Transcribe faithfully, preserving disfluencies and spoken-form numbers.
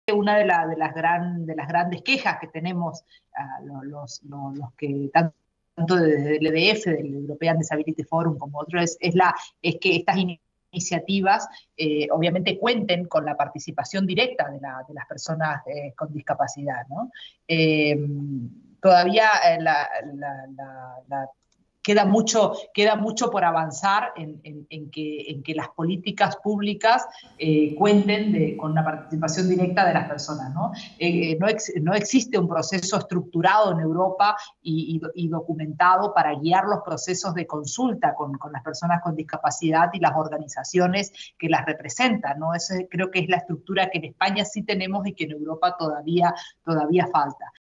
una de, la, de, las, gran, de las grandes quejas que tenemos uh, los, los, los que tanto tanto desde el E D F, del European Disability Forum, como otro, es, es, la, es que estas iniciativas eh, obviamente cuenten con la participación directa de, la, de las personas eh, con discapacidad, ¿no? Eh, todavía eh, la, la, la, la Queda mucho, queda mucho por avanzar en, en, en, que, en que las políticas públicas eh, cuenten de, con la participación directa de las personas, ¿no? Eh, no, ex, no existe un proceso estructurado en Europa y, y, y documentado para guiar los procesos de consulta con, con las personas con discapacidad y las organizaciones que las representan, ¿no? Esa creo que es la estructura que en España sí tenemos y que en Europa todavía, todavía falta.